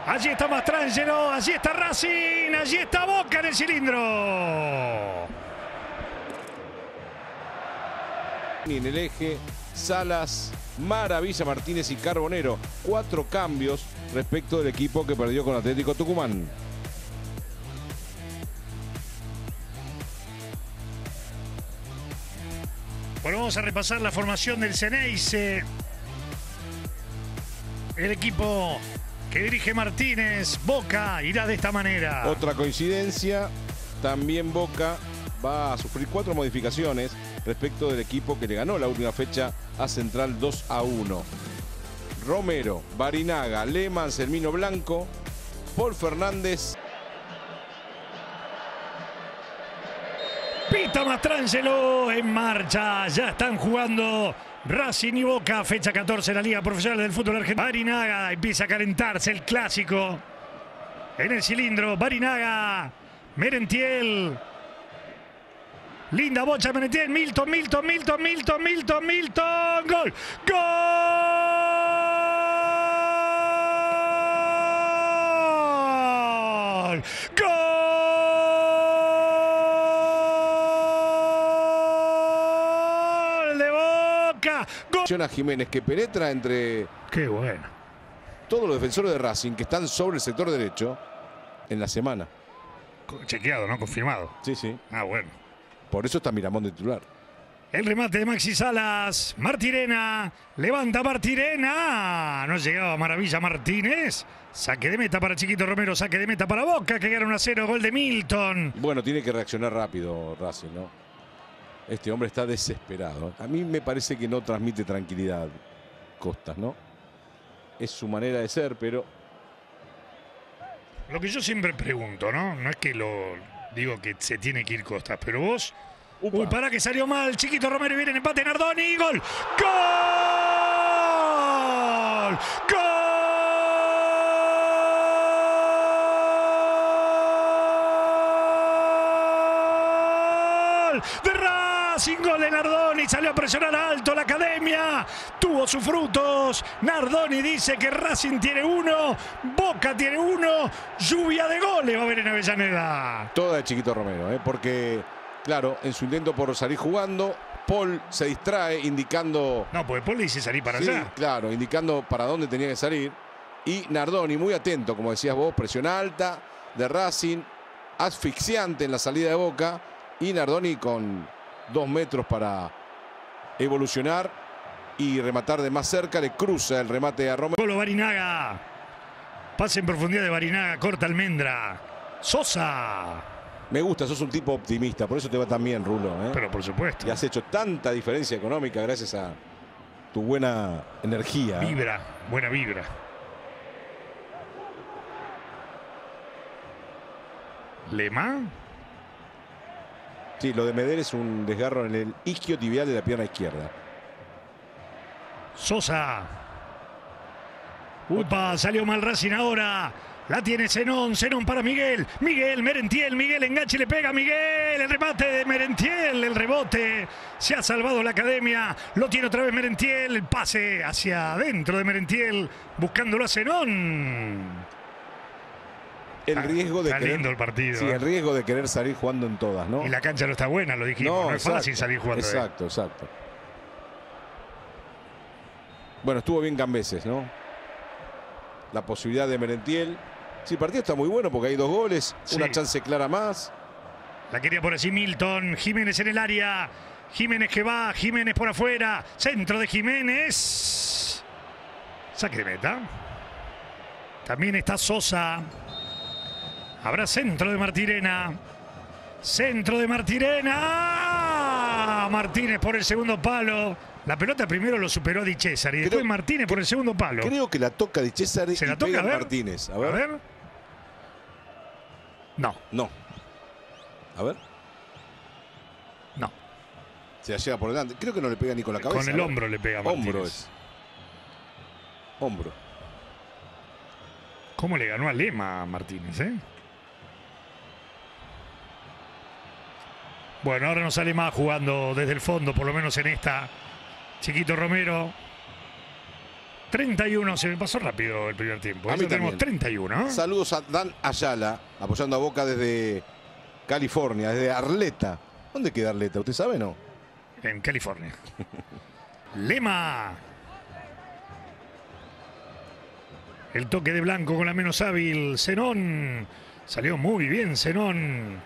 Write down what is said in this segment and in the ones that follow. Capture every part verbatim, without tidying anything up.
Allí está Mastrangelo, allí está Racing, allí está Boca en el cilindro. En el eje, Salas, Maravilla Martínez y Carbonero. Cuatro cambios respecto del equipo que perdió con Atlético Tucumán. Bueno, vamos a repasar la formación del Ceneice. El equipo que dirige Martínez, Boca, irá de esta manera. Otra coincidencia, también Boca va a sufrir cuatro modificaciones respecto del equipo que le ganó la última fecha a Central dos a uno. Romero, Barinaga, Lema, Anselmino Blanco, Paul Fernández. Pita Mastrangelo en marcha, ya están jugando Racing y Boca, fecha catorce en la Liga Profesional del Fútbol Argentino. Barinaga empieza a calentarse el clásico en el cilindro. Barinaga, Merentiel. Linda bocha Merentiel, Milton, Milton, Milton, Milton, Milton, Milton. Gol, gol, gol. A Jiménez, que penetra entre Qué bueno. todos los defensores de Racing que están sobre el sector derecho en la semana. Chequeado, ¿no? Confirmado. Sí, sí. Ah, bueno. Por eso está Miramón de titular. El remate de Maxi Salas. Martirena. Levanta Martirena. No llegaba Maravilla Martínez. Saque de meta para Chiquito Romero. Saque de meta para Boca, que gana uno a cero. Gol de Milton. Bueno, tiene que reaccionar rápido Racing, ¿no? Este hombre está desesperado. A mí me parece que no transmite tranquilidad Costas, ¿no? Es su manera de ser, pero... Lo que yo siempre pregunto, ¿no? No es que lo digo que se tiene que ir Costas, pero vos... Upa. Uy, para que salió mal. Chiquito Romero, viene en empate Nardoni. ¡Gol! ¡Gol! ¡Gol! De Racing, gol de Nardoni, salió a presionar alto la academia, tuvo sus frutos. Nardoni dice que Racing tiene uno, Boca tiene uno, lluvia de goles va a haber en Avellaneda. Toda de Chiquito Romero, ¿eh? Porque, claro, en su intento por salir jugando, Paul se distrae indicando... No, pues Paul le dice salir para sí, allá. claro, indicando para dónde tenía que salir. Y Nardoni, muy atento, como decías vos, presión alta de Racing, asfixiante en la salida de Boca. Y Nardoni con dos metros para evolucionar y rematar de más cerca. Le cruza el remate a Romero. Golo Barinaga. Pase en profundidad de Barinaga. Corta Almendra. Sosa. Me gusta, sos un tipo optimista. Por eso te va tan bien, Rulo, ¿eh? Pero por supuesto. Y has hecho tanta diferencia económica gracias a tu buena energía. Vibra. Buena vibra. Lema. Sí, lo de Medel es un desgarro en el isquiotibial de la pierna izquierda. Sosa. Upa, salió mal Racing ahora. La tiene Zenón, Zenón para Miguel. Miguel, Merentiel, Miguel enganche, le pega a Miguel. El remate de Merentiel, el rebote. Se ha salvado la academia. Lo tiene otra vez Merentiel. El pase hacia adentro de Merentiel. Buscándolo a Zenón. El riesgo de está querer, lindo el partido. Sí, ¿eh? el riesgo de querer salir jugando en todas, ¿no? Y la cancha no está buena, lo dijimos. No, no es exacto, fácil salir jugando. Exacto, exacto. Bueno, estuvo bien Cambeses, ¿no? La posibilidad de Merentiel. Sí, el partido está muy bueno porque hay dos goles, sí. Una chance clara más. La quería por así Milton. Jiménez en el área. Jiménez que va, Jiménez por afuera. Centro de Jiménez. Saque de meta. También está Sosa. Habrá centro de Martirena. Centro de Martirena. Martínez por el segundo palo. La pelota primero lo superó a Di César y después creo, Martínez por el segundo palo. Creo que la toca Di César y ¿Se la toca? pega A ver. Martínez. A ver. A ver. No. No. A ver. No. Se la lleva por delante. Creo que no le pega ni con la cabeza. Con el hombro le pega a Martínez. Hombro es. Hombro. ¿Cómo le ganó a Lema a Martínez, eh? Bueno, ahora no sale más jugando desde el fondo, por lo menos en esta. Chiquito Romero. treinta y uno, se me pasó rápido el primer tiempo. A mí Ya tenemos también. treinta y uno. Saludos a Dan Ayala, apoyando a Boca desde California, desde Arleta. ¿Dónde queda Arleta? ¿Usted sabe, no? En California. Lema. El toque de Blanco con la menos hábil. Zenón. Salió muy bien Zenón.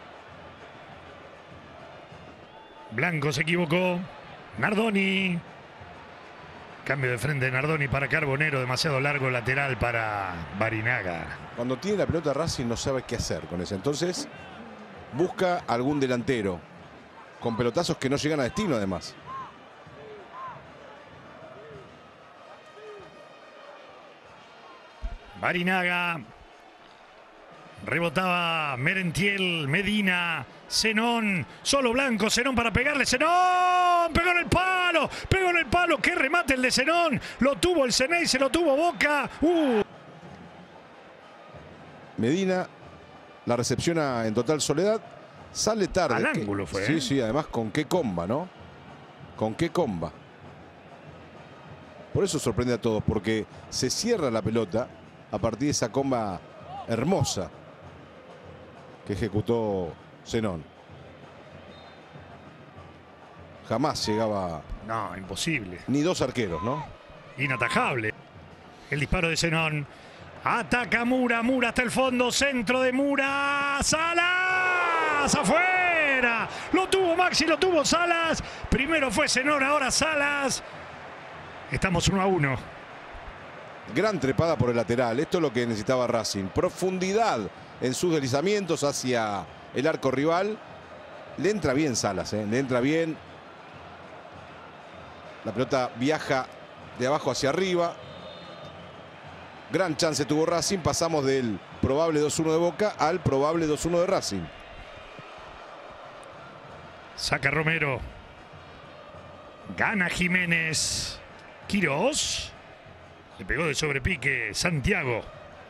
Blanco se equivocó. Nardoni. Cambio de frente de Nardoni para Carbonero. Demasiado largo lateral para Barinaga. Cuando tiene la pelota Racing no sabe qué hacer con eso. Entonces busca algún delantero con pelotazos que no llegan a destino, además. Barinaga. Rebotaba Merentiel, Medina, Zenón, solo Blanco, Zenón para pegarle, Zenón, pegó en el palo, pegó en el palo, qué remate el de Zenón, lo tuvo el Ceney, se lo tuvo Boca. Uh. Medina la recepciona en total soledad, sale tarde. Al que, ángulo fue. Sí, ¿eh? sí, además con qué comba, ¿no? Con qué comba. Por eso sorprende a todos, porque se cierra la pelota a partir de esa comba hermosa que ejecutó Zenón. Jamás llegaba. No, imposible. Ni dos arqueros, ¿no? Inatajable. El disparo de Zenón. Ataca Mura, Mura hasta el fondo, centro de Mura. ¡Salas! ¡Afuera! Lo tuvo Maxi, lo tuvo Salas. Primero fue Zenón, ahora Salas. Estamos uno a uno. Gran trepada por el lateral. Esto es lo que necesitaba Racing. Profundidad en sus deslizamientos hacia el arco rival. Le entra bien Salas, ¿eh? Le entra bien. La pelota viaja de abajo hacia arriba. Gran chance tuvo Racing. Pasamos del probable dos uno de Boca al probable dos uno de Racing. Saca Romero. Gana Jiménez. Quirós. Le pegó de sobrepique Santiago.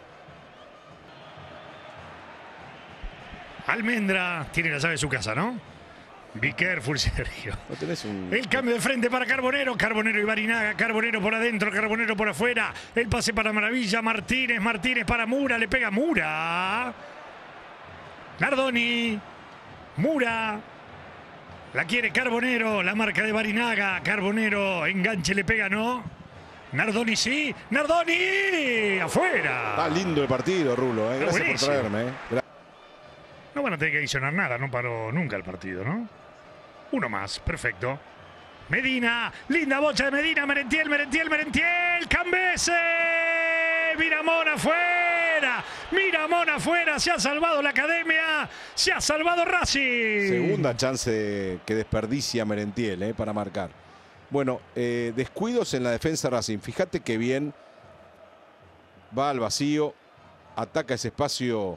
Almendra tiene la llave de su casa, ¿no? Be careful, Sergio. ¿No tenés un... El cambio de frente para Carbonero. Carbonero y Barinaga. Carbonero por adentro, Carbonero por afuera. El pase para Maravilla. Martínez, Martínez para Mura. Le pega Mura. Nardoni. Mura. La quiere Carbonero. La marca de Barinaga. Carbonero. Enganche, le pega, ¿no? Nardoni sí. Nardoni. Afuera. Está lindo el partido, Rulo. ¿eh? Gracias por buenísimo. traerme. ¿eh? Gra- No van a tener que adicionar nada. No paró nunca el partido, ¿no? Uno más. Perfecto. Medina. Linda bocha de Medina. Merentiel, Merentiel, Merentiel. Cambese. Miramón afuera. Miramón afuera. Se ha salvado la academia. Se ha salvado Racing. Segunda chance que desperdicia Merentiel ¿eh? para marcar. Bueno, eh, descuidos en la defensa Racing. Fíjate que bien va al vacío, ataca ese espacio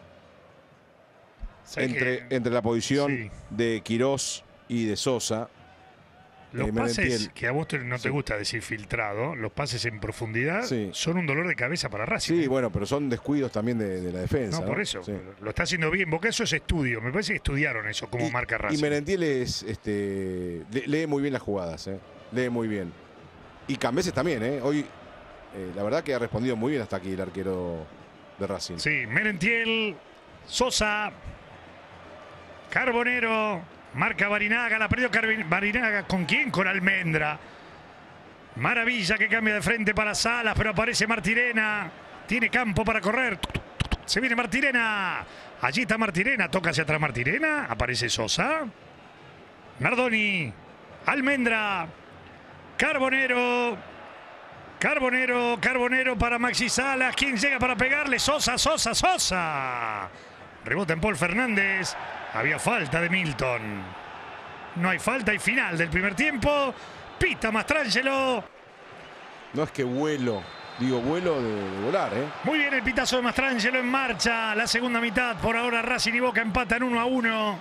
entre, que, entre la posición sí. de Quirós y de Sosa. Los eh, pases Merentiel. que a vos te, no te Sí. gusta decir filtrado, los pases en profundidad Sí. son un dolor de cabeza para Racing. Sí, ¿eh? bueno, pero son descuidos también de, de la defensa. No, ¿no? por eso. Sí. Lo está haciendo bien. Porque eso es estudio. Me parece que estudiaron eso como Y, marca y Racing. Merentiel es, este, le- lee muy bien las jugadas, ¿eh? lee muy bien. Y Cambeses también, ¿eh? Hoy, eh, la verdad que ha respondido muy bien hasta aquí el arquero de Racing. Sí, Merentiel, Sosa, Carbonero, marca Barinaga, la perdió Carvin- Barinaga. ¿Con quién? Con Almendra. Maravilla que cambia de frente para Salas, pero aparece Martirena. Tiene campo para correr. Se viene Martirena. Allí está Martirena, toca hacia atrás Martirena. Aparece Sosa. Nardoni, Almendra, Carbonero. Carbonero, Carbonero para Maxi Salas. ¿Quién llega para pegarle? Sosa, Sosa, Sosa. Rebota en Paul Fernández. Había falta de Milton. No hay falta y final del primer tiempo. Pita Mastrangelo. No es que vuelo, digo vuelo de, de volar, ¿eh? Muy bien el pitazo de Mastrangelo en marcha. La segunda mitad. Por ahora Racing y Boca empatan uno a uno.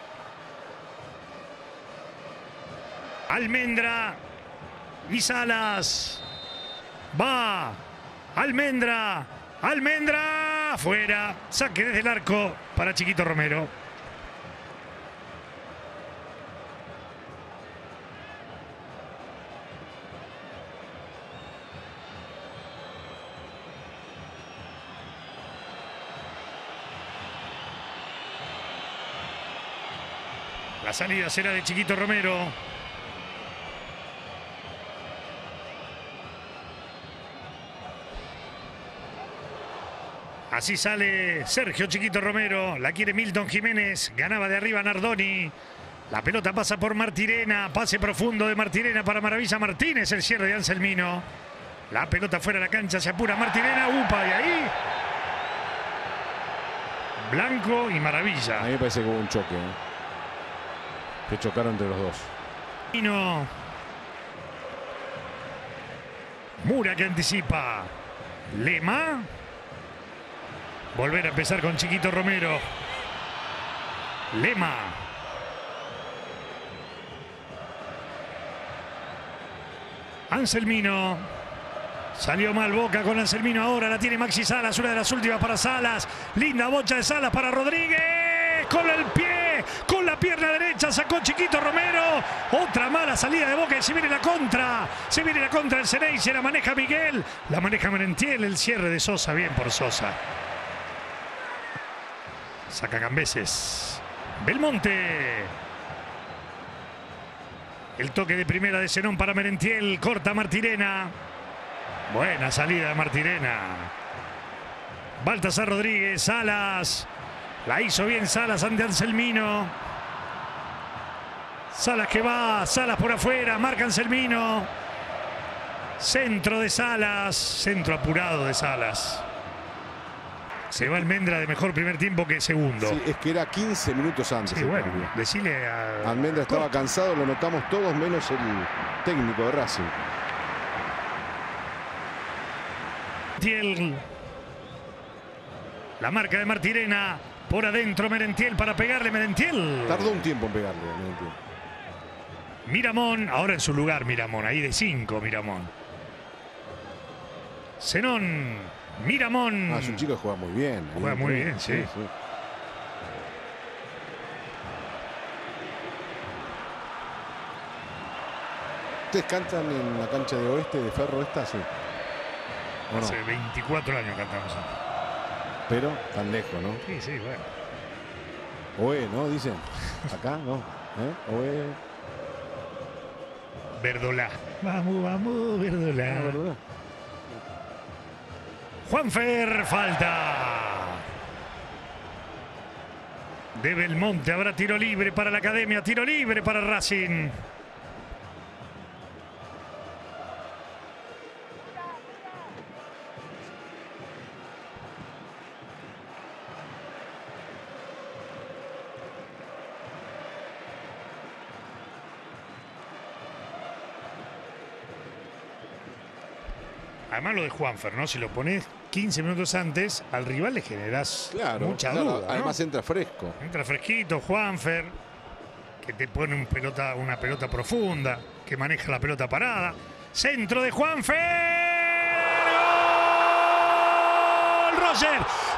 Almendra y Salas. Va. Almendra. Almendra. Afuera. Saque desde el arco para Chiquito Romero. La salida será de Chiquito Romero. Así sale Sergio Chiquito Romero. La quiere Milton Jiménez. Ganaba de arriba Nardoni. La pelota pasa por Martirena. Pase profundo de Martirena para Maravilla Martínez. El cierre de Anselmino. La pelota fuera de la cancha. Se apura Martirena. Upa, y ahí Blanco y Maravilla. A mí me parece que hubo un choque, ¿eh? Que chocaron entre los dos. Mino. Mura que anticipa. Lema. Volver a empezar con Chiquito Romero. Lema. Anselmino. Salió mal Boca con Anselmino ahora. La tiene Maxi Salas. Una de las últimas para Salas. Linda bocha de Salas para Rodríguez. Con el pie. Con la pierna derecha. Sacó Chiquito Romero. Otra mala salida de Boca. Y se viene la contra. Se viene la contra del Ceney. Se la maneja Miguel. La maneja Merentiel. El cierre de Sosa. Bien por Sosa. Saca Cambeses. Belmonte. El toque de primera de Zenón para Merentiel. Corta Martirena. Buena salida de Martirena. Baltasar Rodríguez. Salas. La hizo bien Salas ante Anselmino. Salas que va. Salas por afuera. Marca Anselmino. Centro de Salas. Centro apurado de Salas. Se va Almendra de mejor primer tiempo que segundo. Sí, es que era quince minutos antes. Sí, bueno, decirle a... Almendra estaba cansado, lo notamos todos menos el técnico de Racing. Merentiel. La marca de Martirena. Por adentro Merentiel para pegarle. Merentiel. Tardó un tiempo en pegarle Merentiel. Miramón. Ahora en su lugar Miramón. Ahí de cinco Miramón. Zenón. Miramón. Ah, es un chico que juega muy bien. Juega muy bien, sí. sí, sí. ¿Ustedes cantan en la cancha de Oeste de Ferro esta? Sí. Hace no? veinticuatro años cantamos. Pero tan lejos, ¿no? Sí, sí, bueno. Oe, ¿no? Dicen. Acá, ¿no? ¿Eh? Oe. Verdolá. Vamos, vamos, Verdolá. Ah, Verdolá. Juanfer, falta. De Belmonte, habrá tiro libre para la Academia, tiro libre para Racing. Además lo de Juanfer, ¿no? Si lo pones quince minutos antes, al rival le generás claro, mucha claro, duda, además ¿no? entra fresco. Entra fresquito, Juanfer, que te pone un pelota, una pelota profunda, que maneja la pelota parada. Centro de Juanfer. ¡Gol! Roger.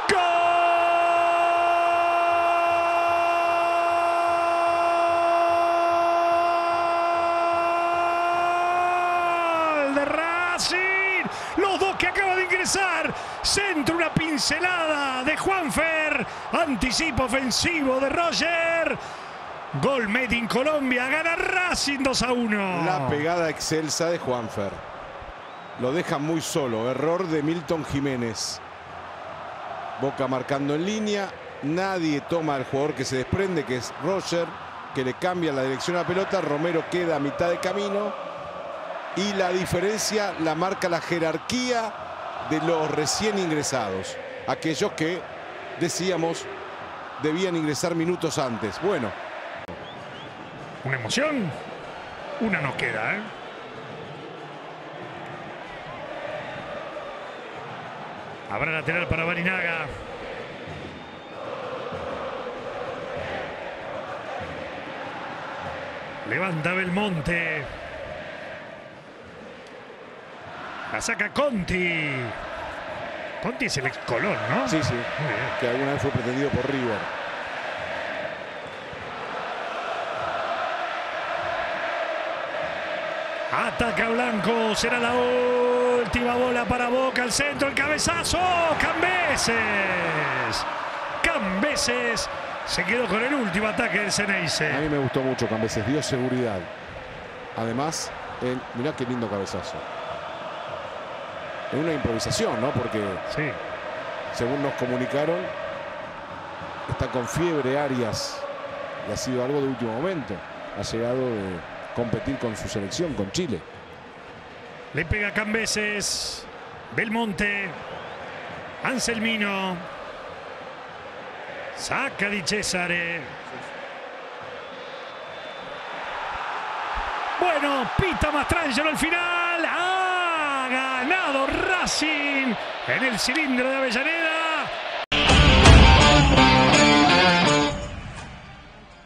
¡Gol! De Racing. Los dos que acaba de ingresar. Centro, una pincelada de Juanfer. Anticipo ofensivo de Roger. Gol made in Colombia. Gana Racing dos a uno. La pegada excelsa de Juanfer. Lo deja muy solo. Error de Milton Jiménez. Boca marcando en línea. Nadie toma al jugador que se desprende, que es Roger, que le cambia la dirección a la pelota. Romero queda a mitad de camino. Y la diferencia la marca la jerarquía de los recién ingresados. Aquellos que, decíamos, debían ingresar minutos antes. Bueno. Una emoción. Una nos queda, ¿eh? Habrá lateral para Barinaga. Levanta Belmonte. La saca Conti. Conti es el ex Colón, ¿no? Sí, sí. Muy bien. Que alguna vez fue pretendido por River. Ataca Blanco. Será la última bola para Boca. Al centro, el cabezazo. Cambeses. Cambeses Se quedó con el último ataque del A Ceneice. mí me gustó mucho Cambeses, dio seguridad. Además, él, mirá qué lindo cabezazo. Es una improvisación, ¿no? Porque Sí. según nos comunicaron, está con fiebre Arias y ha sido algo de último momento. Ha llegado de competir con su selección, con Chile. Le pega Cambeses. Belmonte. Anselmino. Saca Di Cesare. Bueno, pita Mastrangelo al final. Ha ganado Racing en el cilindro de Avellaneda.